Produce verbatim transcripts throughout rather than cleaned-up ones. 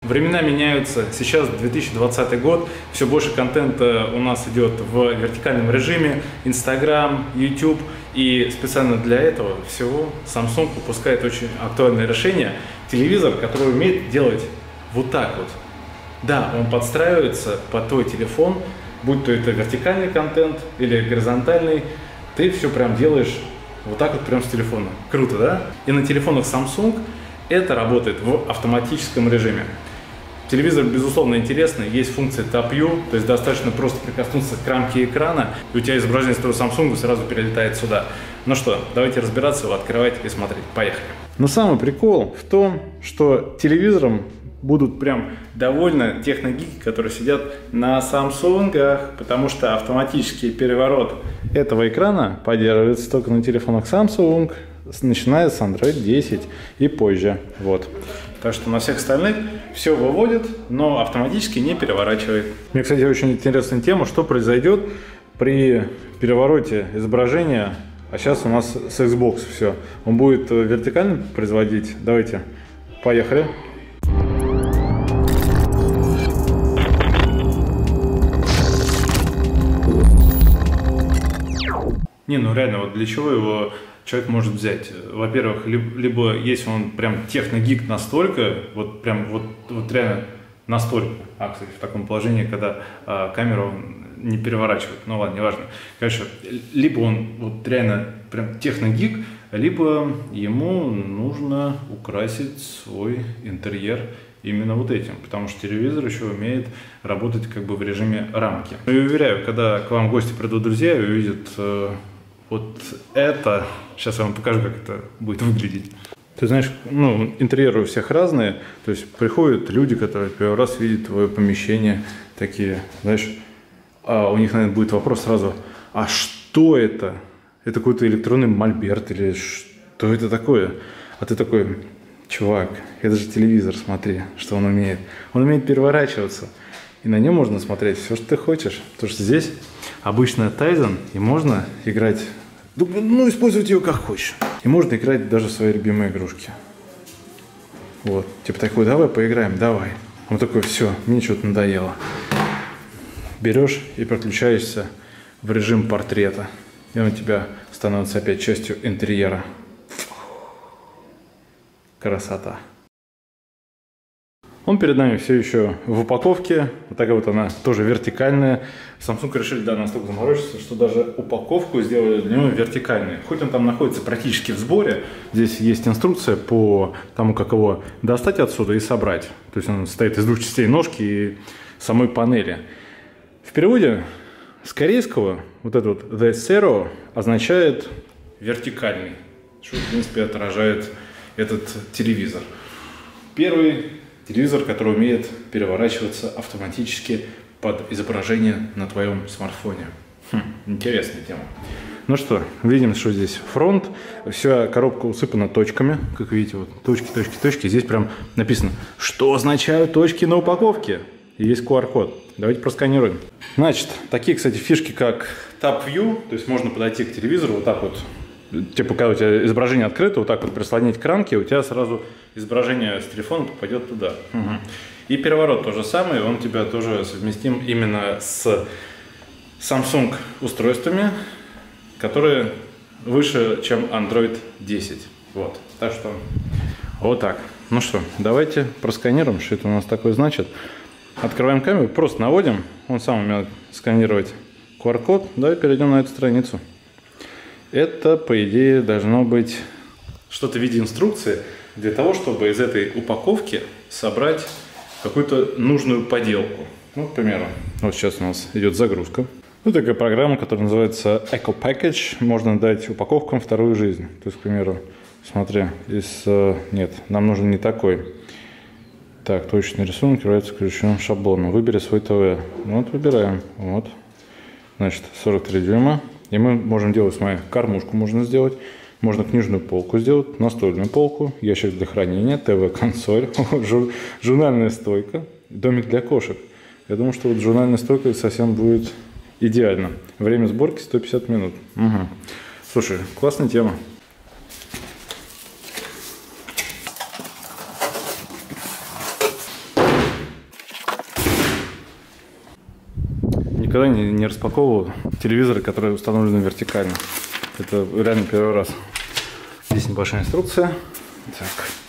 Времена меняются. Сейчас две тысячи двадцатый год. Все больше контента у нас идет в вертикальном режиме. Instagram, YouTube. И специально для этого всего Samsung выпускает очень актуальное решение. Телевизор, который умеет делать вот так вот. Да, он подстраивается под твой телефон. Будь то это вертикальный контент или горизонтальный. Ты все прям делаешь вот так вот прям с телефона. Круто, да? И на телефонах Samsung это работает в автоматическом режиме. Телевизор, безусловно, интересный. Есть функция Top View, то есть достаточно просто прикоснуться к рамке экрана, и у тебя изображение с твоего Samsung сразу перелетает сюда. Ну что, давайте разбираться, открывать и смотреть. Поехали. Но самый прикол в том, что телевизором будут прям довольны техногики, которые сидят на Samsung'ах, потому что автоматический переворот этого экрана поддерживается только на телефонах Samsung, начиная с Android десять и позже. Вот. Так что на всех остальных все выводит, но автоматически не переворачивает. Мне, кстати, очень интересная тема, что произойдет при перевороте изображения. А сейчас у нас с Xbox все. Он будет вертикально производить. Давайте, поехали. Не, ну реально, вот для чего его человек может взять? Во-первых, либо, либо если он прям техногик настолько, вот прям вот, вот реально настолько, а, кстати, в таком положении, когда а, камеру не переворачивает, ну ладно, неважно. Конечно, либо он вот реально прям техногик, либо ему нужно украсить свой интерьер именно вот этим, потому что телевизор еще умеет работать как бы в режиме рамки. И уверяю, когда к вам в гости придут друзья и увидят э, вот это, сейчас я вам покажу, как это будет выглядеть. Ты знаешь, ну, интерьеры у всех разные, то есть приходят люди, которые первый раз видят твое помещение, такие, знаешь, а у них, наверное, будет вопрос сразу, а что это? Это какой-то электронный мольберт или что это такое? А ты такой, чувак, это же телевизор, смотри, что он умеет. Он умеет переворачиваться, и на нем можно смотреть все, что ты хочешь, потому что здесь обычная Tizen, и можно играть, ну, использовать ее как хочешь. И можно играть даже в свои любимые игрушки. Вот, типа такой, давай поиграем, давай. Он такой, все, мне что-то надоело. Берешь и переключаешься в режим портрета, и он у тебя становится опять частью интерьера. Красота. Он перед нами все еще в упаковке. Вот такая вот она, тоже вертикальная. Samsung решили, да, настолько заморочиться, что даже упаковку сделали для него вертикальной. Хоть он там находится практически в сборе, здесь есть инструкция по тому, как его достать отсюда и собрать. То есть он состоит из двух частей, ножки и самой панели. В переводе с корейского вот этот вот The Zero означает вертикальный, что в принципе отражает этот телевизор. Первый телевизор, который умеет переворачиваться автоматически под изображение на твоем смартфоне. Хм, интересная тема. Ну что, видим, что здесь фронт. Вся коробка усыпана точками. Как видите, вот точки, точки, точки. Здесь прям написано, что означают точки на упаковке. И есть ку ар код. Давайте просканируем. Значит, такие, кстати, фишки, как Top View, то есть можно подойти к телевизору вот так вот, типа, когда у тебя изображение открыто, вот так вот прислонить к рамке, у тебя сразу изображение с телефона попадет туда. Угу. И переворот то же самое, он у тебя тоже совместим именно с Samsung устройствами, которые выше, чем Android десять. Вот. Так что вот так. Ну что, давайте просканируем, что это у нас такое значит. Открываем камеру, просто наводим, он сам умеет сканировать ку ар код, давай перейдем на эту страницу. Это, по идее, должно быть что-то в виде инструкции для того, чтобы из этой упаковки собрать какую-то нужную поделку. Ну, к примеру, вот сейчас у нас идет загрузка. Вот такая программа, которая называется Eco Package. Можно дать упаковкам вторую жизнь. То есть, к примеру, смотри, из... Нет, нам нужен не такой. Так, точный рисунок является ключевым шаблоном. Выбери свой ТВ. Вот, выбираем. Вот. Значит, сорок три дюйма. И мы можем делать, смотри, кормушку можно сделать. Можно книжную полку сделать, настольную полку, ящик для хранения, ТВ-консоль, жур, журнальная стойка, домик для кошек. Я думаю, что вот журнальная стойка совсем будет идеально. Время сборки сто пятьдесят минут. Угу. Слушай, классная тема. никогда не, не распаковывал телевизоры, которые установлены вертикально. Это реально первый раз. Здесь небольшая инструкция. Так.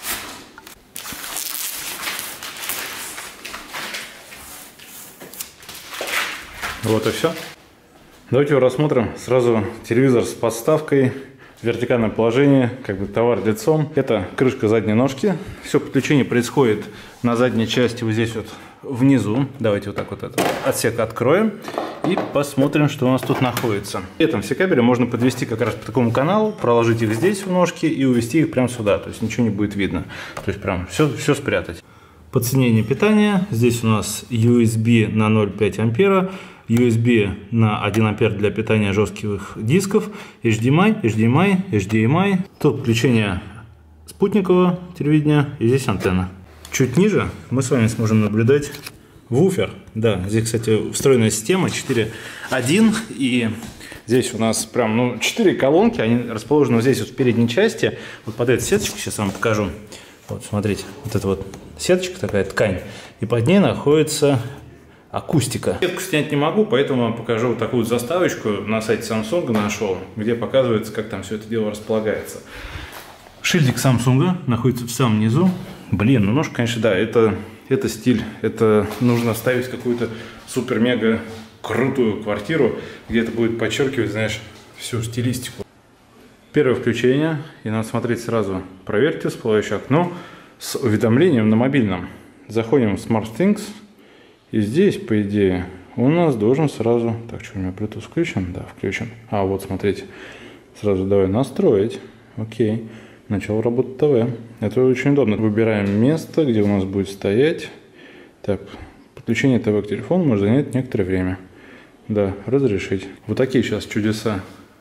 Вот и все. Давайте его рассмотрим. Сразу телевизор с подставкой. Вертикальное положение, как бы товар лицом. Это крышка задней ножки. Все подключение происходит на задней части, вот здесь вот внизу. Давайте вот так вот этот отсек откроем и посмотрим, что у нас тут находится. При этом все кабели можно подвести как раз по такому каналу, проложить их здесь в ножки и увести их прямо сюда. То есть ничего не будет видно. То есть прям все, все спрятать. Подсоединение питания. Здесь у нас ю эс би на ноль целых пять ампера. ю эс би на один ампер для питания жестких дисков, эйч ди эм ай, эйч ди эм ай, эйч ди эм ай, тут подключение спутникового телевидения и здесь антенна. Чуть ниже мы с вами сможем наблюдать вуфер. Да, здесь, кстати, встроенная система четыре один, и здесь у нас прям, ну, четыре колонки, они расположены вот здесь вот в передней части, вот под этой сеточкой, сейчас вам покажу. Вот, смотрите, вот эта вот сеточка, такая ткань, и под ней находится акустика. Сетку снять не могу, поэтому вам покажу вот такую заставочку. На сайте Samsung нашел, где показывается, как там все это дело располагается. Шильдик Samsung находится в самом низу. Блин, ну ножка, конечно, да, это, это стиль. Это нужно ставить какую-то супер-мега крутую квартиру, где это будет подчеркивать, знаешь, всю стилистику. Первое включение, и надо смотреть сразу. Проверьте всплывающее окно с уведомлением на мобильном. Заходим в SmartThings. И здесь, по идее, у нас должен сразу... Так, что у меня Bluetooth включен? Да, включен. А, вот, смотрите. Сразу давай настроить. Окей. Начал работать ТВ. Это очень удобно. Выбираем место, где у нас будет стоять. Так, подключение ТВ к телефону может занять некоторое время. Да, разрешить. Вот такие сейчас чудеса.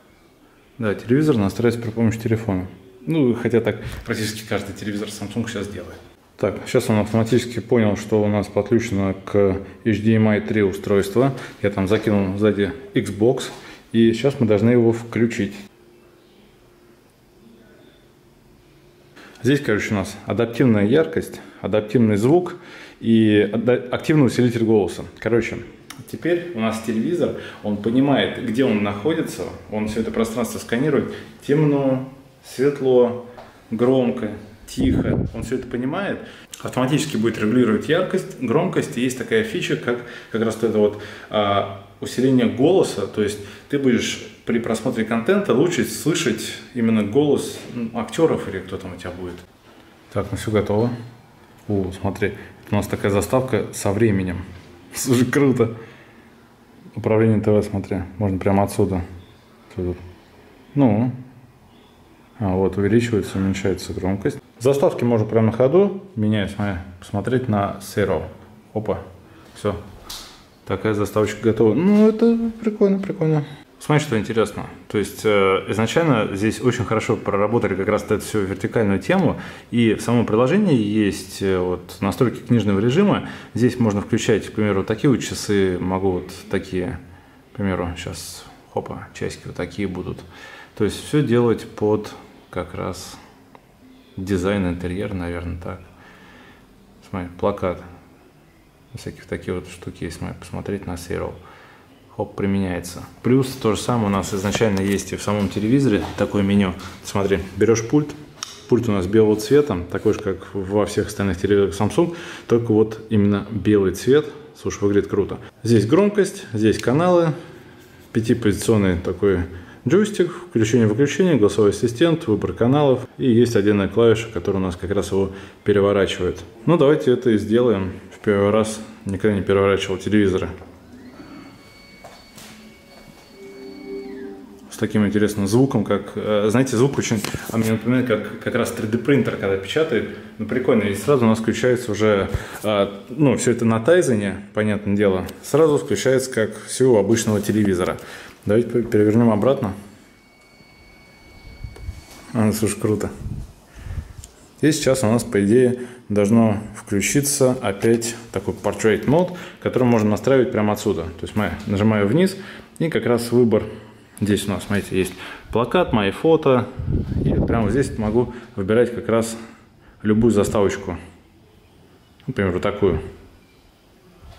Да, телевизор настраивается при помощи телефона. Ну, хотя так практически каждый телевизор Samsung сейчас делает. Так, сейчас он автоматически понял, что у нас подключено к эйч ди эм ай три устройство. Я там закинул сзади Xbox, и сейчас мы должны его включить. Здесь, короче, у нас адаптивная яркость, адаптивный звук и активный усилитель голоса. Короче, теперь у нас телевизор, он понимает, где он находится, он все это пространство сканирует. Темно, светло, громко, тихо, он все это понимает, автоматически будет регулировать яркость, громкость, и есть такая фича, как как раз это вот а, усиление голоса, то есть ты будешь при просмотре контента лучше слышать именно голос ну, актеров или кто там у тебя будет. Так, ну все готово. О, смотри, у нас такая заставка со временем. Слушай, круто. Управление ТВ, смотри, можно прямо отсюда. Ну, а вот увеличивается, уменьшается громкость. Заставки можно прямо на ходу менять, смотри, посмотреть на Zero. Опа, все. Такая заставочка готова. Ну, это прикольно, прикольно. Смотри, что интересно. То есть э, изначально здесь очень хорошо проработали как раз эту всю вертикальную тему. И в самом приложении есть э, вот настройки книжного режима. Здесь можно включать, к примеру, такие вот часы. Могу вот такие, к примеру, сейчас, хопа, часики вот такие будут. То есть все делать под как раз дизайн, интерьер, наверное, так. Смотри, плакат. Всяких такие вот штуки есть. Смотри, посмотреть на Zero. Хоп, применяется. Плюс то же самое у нас изначально есть и в самом телевизоре такое меню. Смотри, берешь пульт. Пульт у нас белого цвета, такой же, как во всех остальных телевизорах Samsung, только вот именно белый цвет. Слушай, выглядит круто. Здесь громкость, здесь каналы, пятипозиционный такой джойстик, включение-выключение, голосовой ассистент, выбор каналов. И есть отдельная клавиша, которая у нас как раз его переворачивает. Ну, давайте это и сделаем. В первый раз никогда не переворачивал телевизоры. С таким интересным звуком, как, знаете, звук очень, а мне напоминает, как, как раз три дэ принтер, когда печатает, ну прикольно, и сразу у нас включается уже, ну, все это на тайзене, понятное дело, сразу включается, как все у обычного телевизора. Давайте перевернем обратно. А, слушай, круто. И сейчас у нас, по идее, должно включиться опять такой Portrait Mode, который можно настраивать прямо отсюда. То есть мы нажимаем вниз, и как раз выбор. Здесь у нас, смотрите, есть плакат, мои фото. И прямо здесь могу выбирать как раз любую заставочку. Например, вот такую.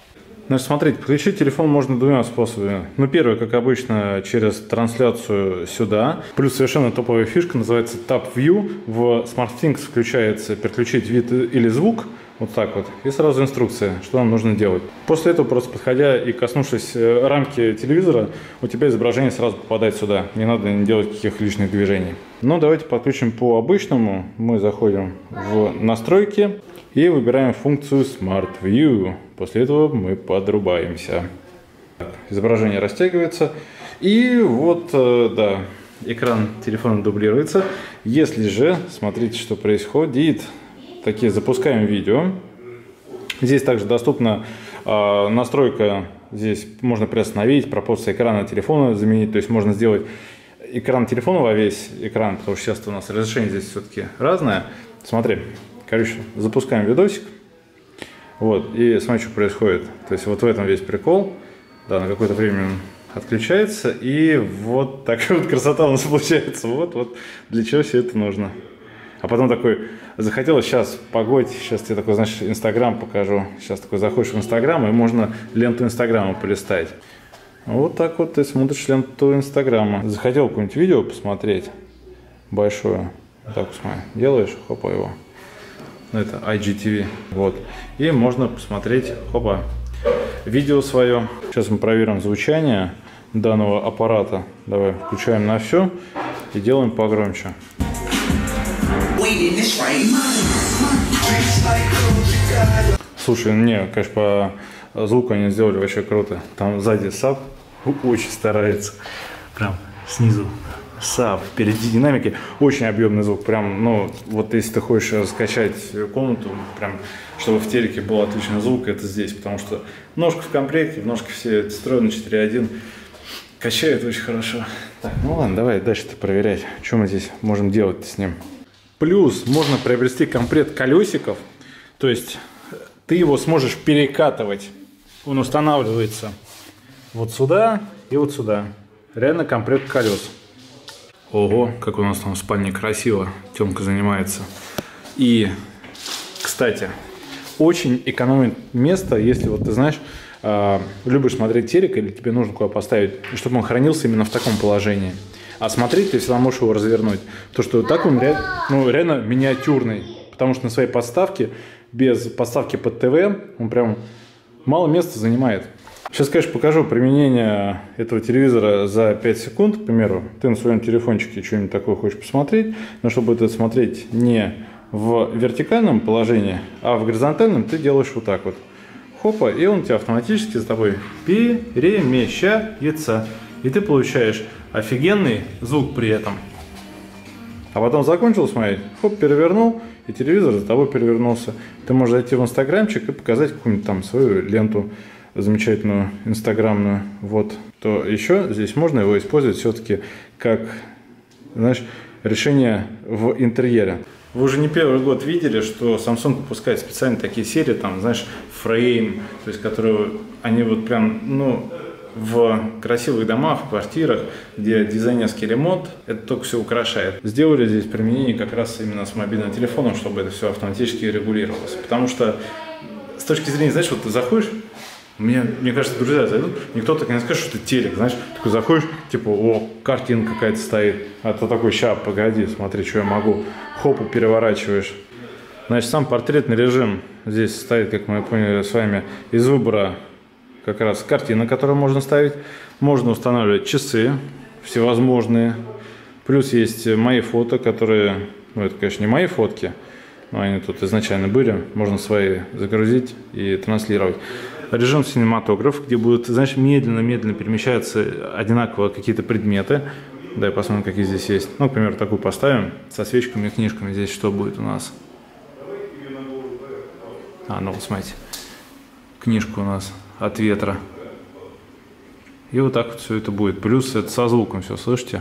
Значит, смотрите, подключить телефон можно двумя способами. Ну, первый, как обычно, через трансляцию сюда. Плюс совершенно топовая фишка, называется Tap View. В SmartThings включается переключить вид или звук. Вот так вот. И сразу инструкция, что нам нужно делать. После этого, просто подходя и коснувшись рамки телевизора, у тебя изображение сразу попадает сюда. Не надо делать каких лишних движений. Ну, давайте подключим по обычному. Мы заходим в настройки и выбираем функцию Smart View. После этого мы подрубаемся. Изображение растягивается. И вот, да, экран телефона дублируется. Если же, смотрите, что происходит. Такие запускаем видео. Здесь также доступна э, настройка. Здесь можно приостановить, пропорции экрана телефона заменить. То есть можно сделать экран телефона во весь экран, потому что сейчас у нас разрешение здесь все-таки разное. Смотри, короче, запускаем видосик. Вот, и смотри, что происходит. То есть вот в этом весь прикол. Да, на какое-то время он отключается. И вот такая вот красота у нас получается. Вот, вот для чего все это нужно. А потом такой, захотелось сейчас погодь, сейчас тебе такой, знаешь, Инстаграм покажу. Сейчас такой заходишь в Инстаграм, и можно ленту Инстаграма полистать. Вот так вот ты смотришь ленту Инстаграма. Захотел какое-нибудь видео посмотреть большое. Так, смотри, делаешь, хопа его. Это ай джи ти ви. Вот. И можно посмотреть, хопа, видео свое. Сейчас мы проверим звучание данного аппарата. Давай включаем на все и делаем погромче. Слушай, не, конечно, по звуку они сделали вообще круто. Там сзади саб очень старается. Прям снизу саб, впереди динамики. Очень объемный звук. Прям, ну, вот если ты хочешь скачать комнату, прям, чтобы в телеке был отличный звук, это здесь. Потому что ножка в комплекте, ножки все встроены четыре один. Качает очень хорошо. Так, ну ладно, давай дальше-то проверять, что мы здесь можем делать с ним. Плюс можно приобрести комплект колесиков, то есть ты его сможешь перекатывать. Он устанавливается вот сюда и вот сюда. Реально комплект колес. Ого, как у нас там в спальне красиво. Тёмка занимается. И, кстати, очень экономит место, если вот ты знаешь, э, любишь смотреть телек или тебе нужно куда поставить, чтобы он хранился именно в таком положении. А смотреть ты всегда можешь его развернуть. То, что так он ре, ну, реально миниатюрный. Потому что на своей подставке, без подставки под ТВ, он прям мало места занимает. Сейчас, конечно, покажу применение этого телевизора за пять секунд, к примеру. Ты на своем телефончике что-нибудь такое хочешь посмотреть, но чтобы это смотреть не в вертикальном положении, а в горизонтальном, ты делаешь вот так вот. Хопа, и он у тебя автоматически за тобой перемещается. И ты получаешь офигенный звук при этом. А потом закончил смотреть, хоп, перевернул, и телевизор за тобой перевернулся. Ты можешь зайти в инстаграмчик и показать какую-нибудь там свою ленту замечательную, инстаграмную. Вот. То еще здесь можно его использовать все-таки как, знаешь, решение в интерьере. Вы уже не первый год видели, что Samsung выпускает специально такие серии, там, знаешь, Frame, то есть, которые, они вот прям, ну, в красивых домах, в квартирах, где дизайнерский ремонт, это только все украшает. Сделали здесь применение как раз именно с мобильным телефоном, чтобы это все автоматически регулировалось. Потому что с точки зрения, знаешь, вот ты заходишь, мне, мне кажется, друзья зайдут, никто так не скажет, что ты телек, знаешь, такой заходишь, типа, о, картинка какая-то стоит, а ты такой, ща, погоди, смотри, что я могу, хопу переворачиваешь. Значит, сам портретный режим здесь стоит, как мы поняли с вами, из выбора как раз картина, которую можно ставить. Можно устанавливать часы всевозможные. Плюс есть мои фото, которые, ну это, конечно, не мои фотки, но они тут изначально были. Можно свои загрузить и транслировать. Режим синематограф, где будут, знаешь, медленно-медленно перемещаться одинаково какие-то предметы. Давай посмотрим, какие здесь есть. Ну, к примеру, такую поставим со свечками и книжками. Здесь что будет у нас? А, ну, вот смотрите. Книжка у нас от ветра. И вот так вот все это будет. Плюс это со звуком все, слышите?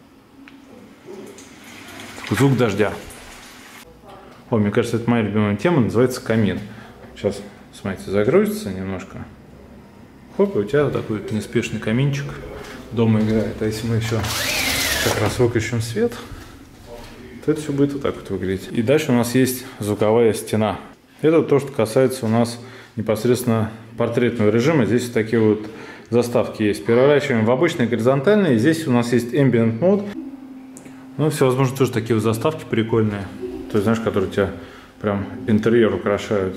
Звук дождя. О, мне кажется, это моя любимая тема, называется камин. Сейчас, смотрите, загрузится немножко. Хоп, и у тебя вот такой вот неспешный каминчик дома играет. А если мы еще как раз выключим свет, то это все будет вот так вот выглядеть. И дальше у нас есть звуковая стена. Это то, что касается у нас непосредственно портретного режима. Здесь вот такие вот заставки есть. Переворачиваем в обычные горизонтальные. Здесь у нас есть Ambient мод. Ну, всевозможные тоже такие вот заставки прикольные. То есть, знаешь, которые тебя прям интерьер украшают.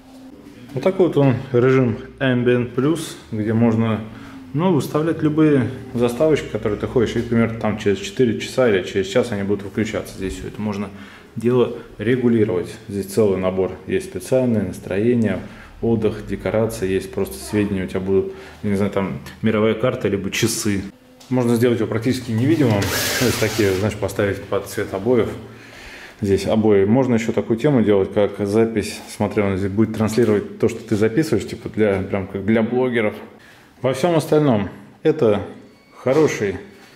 Вот такой вот он режим Ambient Plus, где можно, ну, выставлять любые заставочки, которые ты хочешь. И, например, там через четыре часа или через час они будут выключаться. Здесь все это можно дело регулировать. Здесь целый набор. Есть специальное настроение, отдых, декорация. Есть просто сведения у тебя будут, не знаю, там мировая карта, либо часы. Можно сделать его практически невидимым. То есть такие, знаешь, поставить под цвет обоев. Здесь обои. Можно еще такую тему делать, как запись. Смотри, он здесь будет транслировать то, что ты записываешь, типа для, прям как для блогеров. Во всем остальном это хороший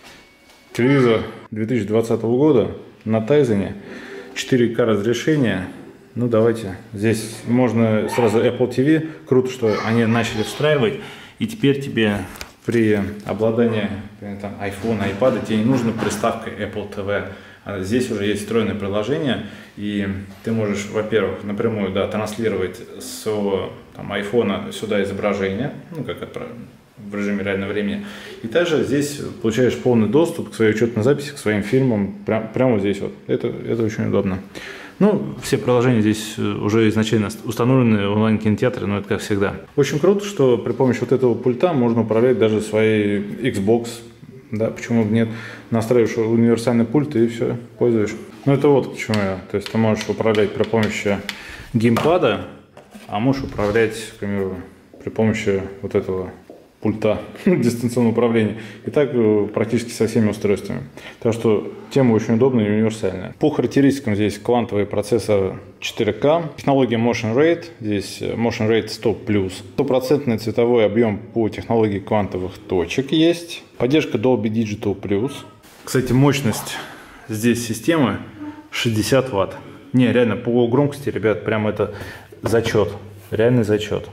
телевизор две тысячи двадцатого года на Тайзене. четыре ка разрешение. Ну давайте. Здесь можно сразу Apple ти ви. Круто, что они начали встраивать. И теперь тебе при обладании там, iPhone, iPad тебе не нужна приставка Apple ти ви. Здесь уже есть встроенное приложение, и ты можешь, во-первых, напрямую, да, транслировать с там, айфона сюда изображение, ну, как это в режиме реального времени. И также здесь получаешь полный доступ к своей учетной записи, к своим фильмам, прям, прямо вот здесь вот. Это, это очень удобно. Ну, все приложения здесь уже изначально установлены, онлайн-кинотеатры, но это как всегда. Очень круто, что при помощи вот этого пульта можно управлять даже своей Xbox. Да, почему бы нет? Настраиваешь универсальный пульт и все, пользуешь. Ну это вот почему я. То есть ты можешь управлять при помощи геймпада, а можешь управлять, к примеру, при помощи вот этого пульта дистанционного управления. И так практически со всеми устройствами. Так что тема очень удобная и универсальная. По характеристикам здесь квантовый процессор четыре ка, технология Motion Rate, здесь Motion Rate сто плюс, стопроцентный цветовой объем по технологии квантовых точек есть, поддержка Dolby Digital Plus. Кстати, мощность здесь системы шестьдесят ватт. Не, реально, по громкости, ребят, прям это зачет, реальный зачет.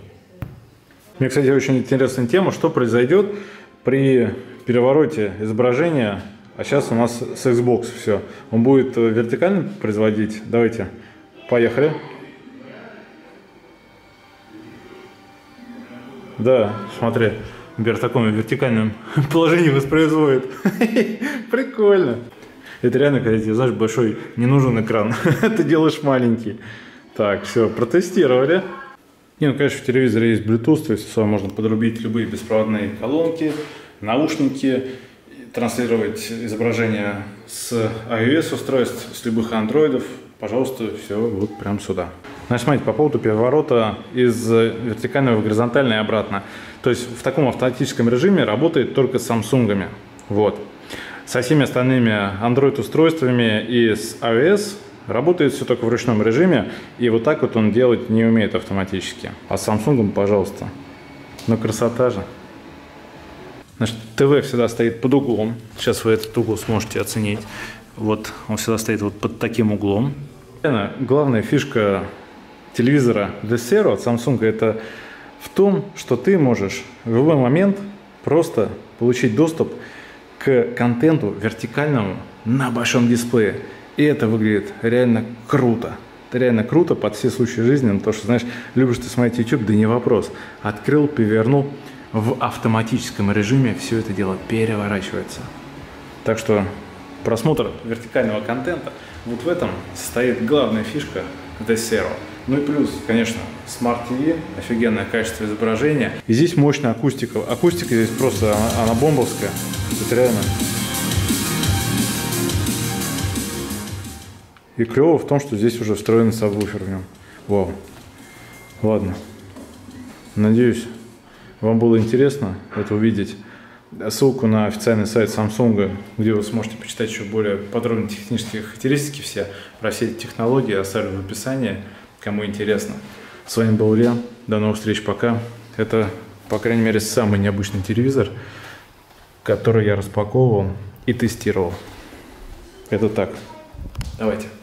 Мне, кстати, очень интересная тема, что произойдет при перевороте изображения. А сейчас у нас с Xbox все. Он будет вертикально производить. Давайте, поехали. Да, смотри, например, в таком вертикальном положении воспроизводит. Прикольно. Это реально, когда тебе, знаешь, большой не нужен экран. Ты делаешь маленький. Так, все, протестировали. Не, ну, конечно, в телевизоре есть Bluetooth, то есть сюда можно подрубить любые беспроводные колонки, наушники, транслировать изображение с iOS устройств, с любых андроидов. Пожалуйста, все вот прям сюда. Значит, смотрите, по поводу переворота из вертикального в горизонтальное и обратно. То есть в таком автоматическом режиме работает только с Samsung'ами. Вот. Со всеми остальными Android устройствами и с iOS работает все только в ручном режиме, и вот так вот он делать не умеет автоматически. А с Samsung, пожалуйста. Ну, красота же. Значит, ТВ всегда стоит под углом. Сейчас вы этот угол сможете оценить. Вот, он всегда стоит вот под таким углом. Главная фишка телевизора Desero от Samsung это в том, что ты можешь в любой момент просто получить доступ к контенту вертикальному на большом дисплее. И это выглядит реально круто. Это реально круто под все случаи жизни. Ну, то, что, знаешь, любишь ты смотреть YouTube, да не вопрос. Открыл, перевернул. В автоматическом режиме все это дело переворачивается. Так что просмотр вертикального контента, вот в этом состоит главная фишка Desero. Ну и плюс, конечно, Smart ти ви, офигенное качество изображения. И здесь мощная акустика. Акустика здесь просто, она, она бомбовская. Это реально... И клево в том, что здесь уже встроенный сабвуфер в нем. Вау. Ладно. Надеюсь, вам было интересно это увидеть. Ссылку на официальный сайт Samsung, где вы сможете почитать еще более подробные технические характеристики все, про все эти технологии, оставлю в описании, кому интересно. С вами был Илья. До новых встреч. Пока. Это, по крайней мере, самый необычный телевизор, который я распаковывал и тестировал. Это так. Давайте.